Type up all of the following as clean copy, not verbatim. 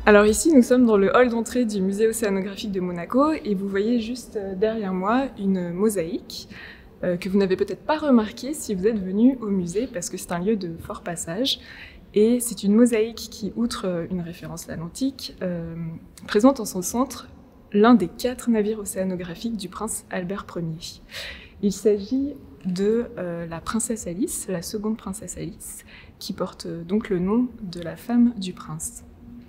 Alors ici, nous sommes dans le hall d'entrée du musée océanographique de Monaco et vous voyez juste derrière moi une mosaïque que vous n'avez peut-être pas remarqué si vous êtes venu au musée parce que c'est un lieu de fort passage. Et c'est une mosaïque qui, outre une référence à l'antique, présente en son centre l'un des 4 navires océanographiques du prince Albert Ier. Il s'agit de la princesse Alice, la seconde princesse Alice, qui porte donc le nom de la femme du prince.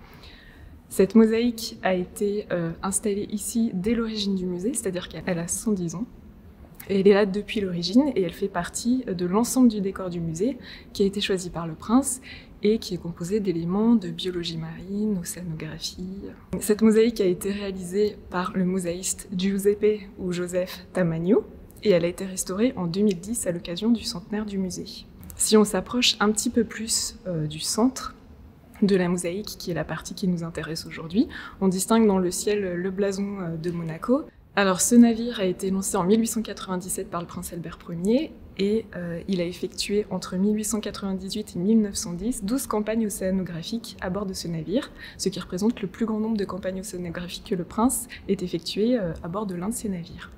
Cette mosaïque a été installée ici dès l'origine du musée, c'est-à-dire qu'elle a 110 ans. Et elle est là depuis l'origine et elle fait partie de l'ensemble du décor du musée qui a été choisi par le prince et qui est composé d'éléments de biologie marine, océanographie. Cette mosaïque a été réalisée par le mosaïste Giuseppe ou Joseph Tamagno et elle a été restaurée en 2010 à l'occasion du centenaire du musée. Si on s'approche un petit peu plus du centre de la mosaïque, qui est la partie qui nous intéresse aujourd'hui, on distingue dans le ciel le blason de Monaco. Alors ce navire a été lancé en 1897 par le prince Albert Ier et il a effectué entre 1898 et 1910 12 campagnes océanographiques à bord de ce navire, ce qui représente le plus grand nombre de campagnes océanographiques que le prince ait effectuées à bord de l'un de ces navires.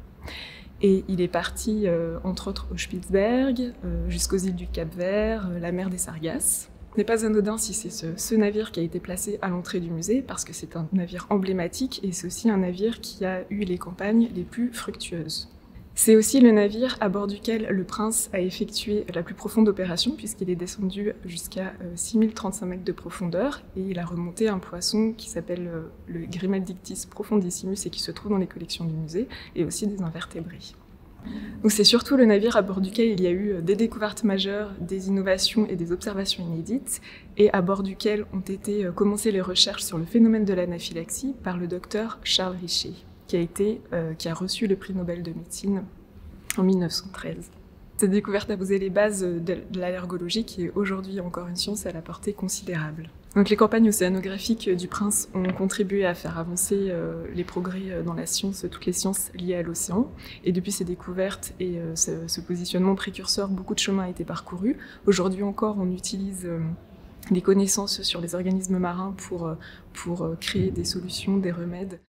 Et il est parti entre autres au Spitzberg, jusqu'aux îles du Cap-Vert, la mer des Sargasses. Ce n'est pas anodin si c'est ce navire qui a été placé à l'entrée du musée, parce que c'est un navire emblématique et c'est aussi un navire qui a eu les campagnes les plus fructueuses. C'est aussi le navire à bord duquel le prince a effectué la plus profonde opération, puisqu'il est descendu jusqu'à 6035 mètres de profondeur et il a remonté un poisson qui s'appelle le Grimaldictis profondissimus et qui se trouve dans les collections du musée, et aussi des invertébrés. Donc c'est surtout le navire à bord duquel il y a eu des découvertes majeures, des innovations et des observations inédites, et à bord duquel ont été commencées les recherches sur le phénomène de l'anaphylaxie par le docteur Charles Richet, qui a reçu le prix Nobel de médecine en 1913. Cette découverte a posé les bases de l'allergologie, qui est aujourd'hui encore une science à la portée considérable. Donc les campagnes océanographiques du prince ont contribué à faire avancer les progrès dans la science, toutes les sciences liées à l'océan. Et depuis ces découvertes et ce positionnement précurseur, beaucoup de chemin a été parcouru. Aujourd'hui encore, on utilise des connaissances sur les organismes marins pour créer des solutions, des remèdes.